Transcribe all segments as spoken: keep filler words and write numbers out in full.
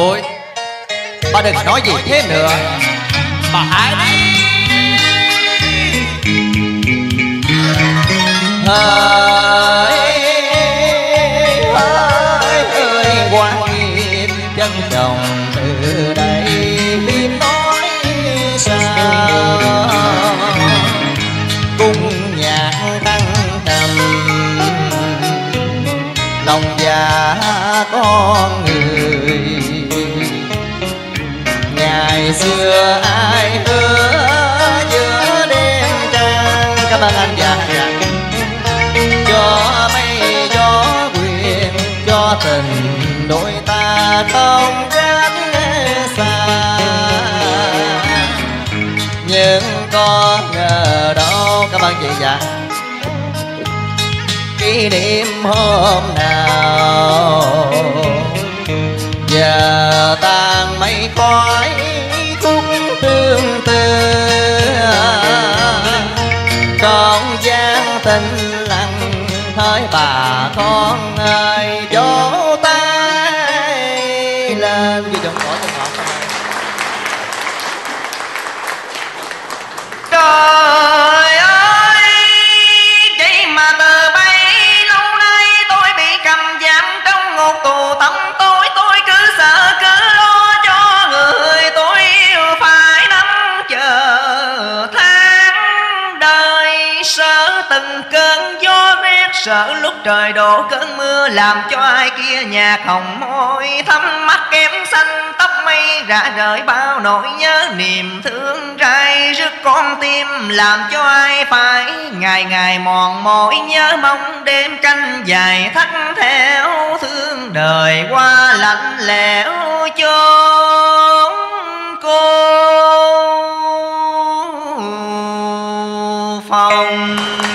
thôi, bà đừng nói gì thêm nữa, bà hãy đi. Hỡi hỡi ơi quan nghiêm chân chồng từ đây biết nói sao. Cung nhạc tăng trầm lòng già con người. Ngày xưa ai hứa giữa đêm trăng. Cảm ơn anh già. Cho mây gió quyền cho tình đôi ta không cách xa. Nhưng có ngờ đâu. Cảm ơn chị dạ. Kỷ niệm hôm nào giờ tan mây khói khúc tương tư. Con gian tình lặng hỡi bà con ơi vỗ tay lên. Vì giọng cỏ tên ngọt. Trời ơi, vậy mà từ bấy lâu nay tôi bị cầm giam trong ngục tù tăm tối. Tôi cứ sợ cứ lo cho người tôi yêu phải nắm chờ tháng đời. Sợ từng cơn gió rét, sợ lúc trời đổ cơn mưa làm cho ai kia nhạt hồng môi thắm mắt kém xanh tóc mây rã rời bao nỗi nhớ niềm thương rai rứt con tim làm cho ai phải ngày ngày mòn mỏi nhớ mong đêm canh dài thắt theo thương đời qua lạnh lẽo chốn cô phòng.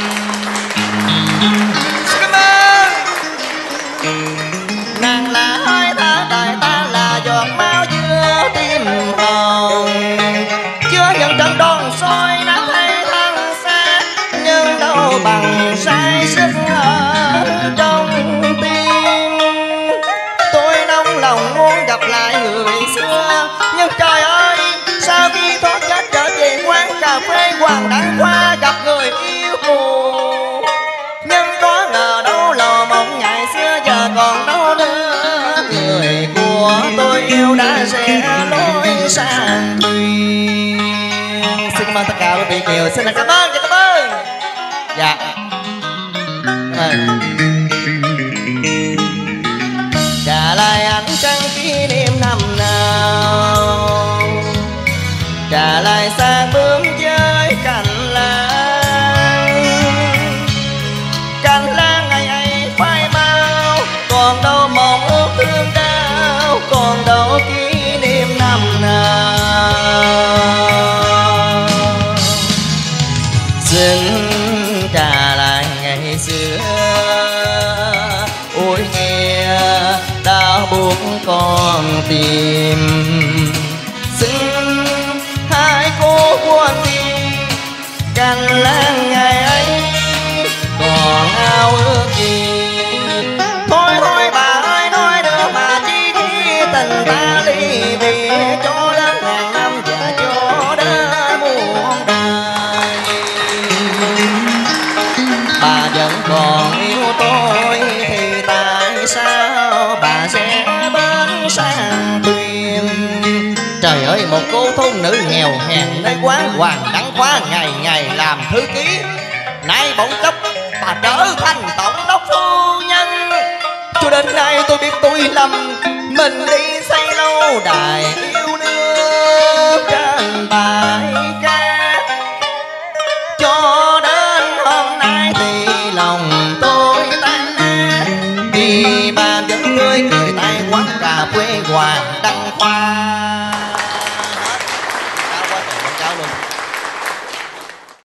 Nàng là hơi thở đời ta là giọt máu giữa tim hồng. Chưa nhận trận đòn soi nắng hay thăng xa, nhưng đâu bằng say sức ở trong tim. Tôi nóng lòng muốn gặp lại người xưa, nhưng trời ơi sao khi thoát chết trở về quán cà phê Hoàng Đăng Khoa gặp người yêu cũ. Nhưng có ngờ đâu lò mộng ngày xưa giờ còn đâu nữa. Người của tôi yêu đã rẽ lối sang thuyền. Xin cảm ơn tất cả quý vị nhiều. Xin cảm ơn, cảm ơn. Dạ. Trả lại ánh trăng kỷ niệm năm nào, trả lại sang bướm với cành lan. Cành lan ngày ấy phai mau, còn đâu mong ước thương đau, còn đâu kỷ niệm năm nào. Xin trả lại ngày xưa, ôi nghe đau buốt con tim. Xin hai cô quan tim cành lan ngày ấy còn ao ước gì. Thôi thôi bà ơi nói nữa mà chi khi tình ta ly biệt cho đến ngàn năm và cho đến muôn đời. Bà vẫn còn yêu tôi thì tại sao bà sẽ bên sang thuyền. Trời ơi một cô thôn nữ nghèo hèn nơi quán Hoàng Đăng Khoa ngày ngày làm thư ký, nay bỗng chốc bà trở thành tổng đốc phu nhân. Cho đến nay tôi biết tôi lầm mình đi xây lâu đài yêu nước trên bài ca. Cho đến hôm nay thì lòng tôi tan nát, vì bà vẫn tươi cười tay quán cà phê Hoàng Đăng Khoa.